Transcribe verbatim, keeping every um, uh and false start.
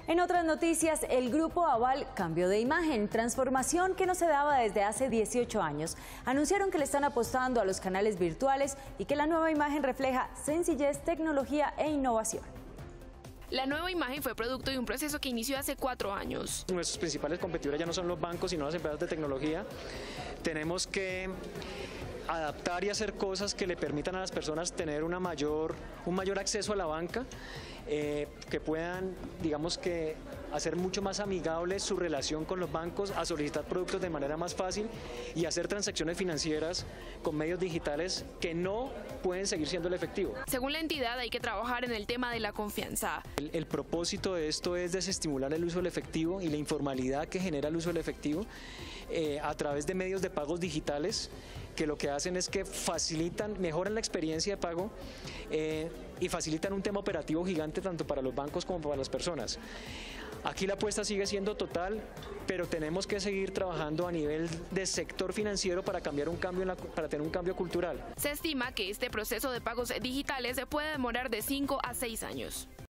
En otras noticias, el Grupo Aval cambió de imagen, transformación que no se daba desde hace dieciocho años. Anunciaron que le están apostando a los canales virtuales y que la nueva imagen refleja sencillez, tecnología e innovación. La nueva imagen fue producto de un proceso que inició hace cuatro años. Nuestros principales competidores ya no son los bancos, sino las empresas de tecnología. Tenemos que adaptar y hacer cosas que le permitan a las personas tener una mayor, un mayor acceso a la banca, eh, que puedan, digamos que, hacer mucho más amigable su relación con los bancos, a solicitar productos de manera más fácil y hacer transacciones financieras con medios digitales que no pueden seguir siendo el efectivo. Según la entidad, hay que trabajar en el tema de la confianza. El, el propósito de esto es desestimular el uso del efectivo y la informalidad que genera el uso del efectivo eh, a través de medios de pagos digitales que lo que hacen es que facilitan, mejoran la experiencia de pago eh, y facilitan un tema operativo gigante tanto para los bancos como para las personas. Aquí la apuesta sigue siendo total, pero tenemos que seguir trabajando a nivel de sector financiero para cambiar un cambio en la, para tener un cambio cultural. Se estima que este proceso de pagos digitales puede demorar de cinco a seis años.